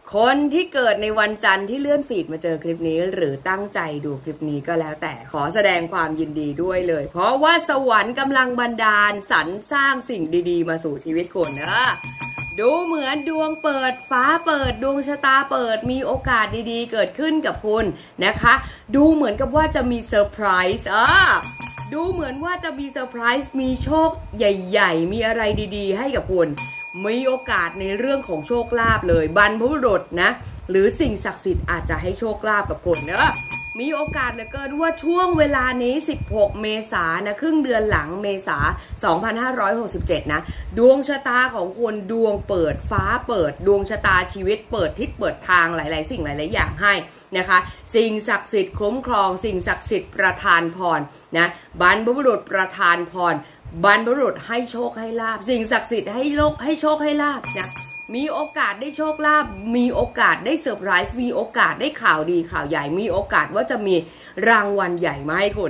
คนที่เกิดในวันจันทร์ที่เลื่อนฟีดมาเจอคลิปนี้หรือตั้งใจดูคลิปนี้ก็แล้วแต่ขอแสดงความยินดีด้วยเลยเพราะว่าสวรรค์กำลังบันดาลสรรสร้างสิ่งดีๆมาสู่ชีวิตคุณดูเหมือนดวงเปิดฟ้าเปิดดวงชะตาเปิดมีโอกาสดีๆเกิดขึ้นกับคุณนะคะดูเหมือนกับว่าจะมีเซอร์ไพรส์ดูเหมือนว่าจะมีเซอร์ไพรส์มีโชคใหญ่ๆมีอะไรดีๆให้กับคุณมีโอกาสในเรื่องของโชคลาภเลยบรรพบุรุษนะหรือสิ่งศักดิ์สิทธิ์อาจจะให้โชคลาภกับคุณมีโอกาสเหลือเกินว่าช่วงเวลานี้16เมษายนนะครึ่งเดือนหลังเมษา2567นะดวงชะตาของคุณดวงเปิดฟ้าเปิดดวงชะตาชีวิตเปิดทิศเปิดทางหลายๆสิ่งหลายๆอย่างให้นะคะสิ่งศักดิ์สิทธิ์คุ้มครองสิ่งศักดิ์สิทธิ์ประทานพรนะบรรพบุรุษประทานพรบรรพบุรุษให้โชคให้ลาภสิ่งศักดิ์สิทธิ์ให้โชคให้ลาภนะมีโอกาสได้โชคลาภมีโอกาสได้เซอร์ไพรส์มีโอกาสได้ข่าวดีข่าวใหญ่มีโอกาสว่าจะมีรางวัลใหญ่มาให้คุณ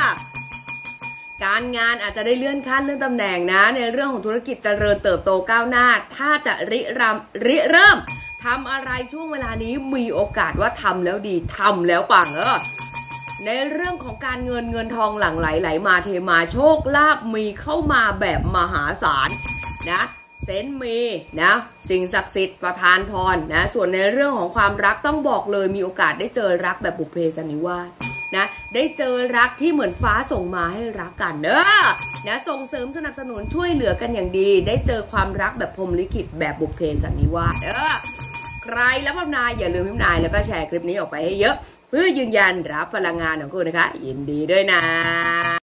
การงานอาจจะได้เลื่อนขั้นเลื่อนตำแหน่งนะในเรื่องของธุรกิจเจริญเติบโตก้าวหน้าถ้าจะริเริ่มทำอะไรช่วงเวลานี้มีโอกาสว่าทำแล้วดีทำแล้วปังในเรื่องของการเงินทองหลั่งไหลมาเทมาโชคลาภมีเข้ามาแบบมหาศาลนะเซนมีนะสิ่งศักดิ์สิทธิ์ประทานพรนะส่วนในเรื่องของความรักต้องบอกเลยมีโอกาสได้เจอรักแบบบุพเพสันนิวาสนะได้เจอรักที่เหมือนฟ้าส่งมาให้รักกันนะส่งเสริมสนับสนุนช่วยเหลือกันอย่างดีได้เจอความรักแบบพรหมลิขิตแบบบุพเพสันนิวาสใครรับพนายอย่าลืมพิมพ์นายแล้วก็แชร์คลิปนี้ออกไปให้เยอะเพื่อยืนยันรับพลังงานของคุณนะคะยินดีด้วยนะ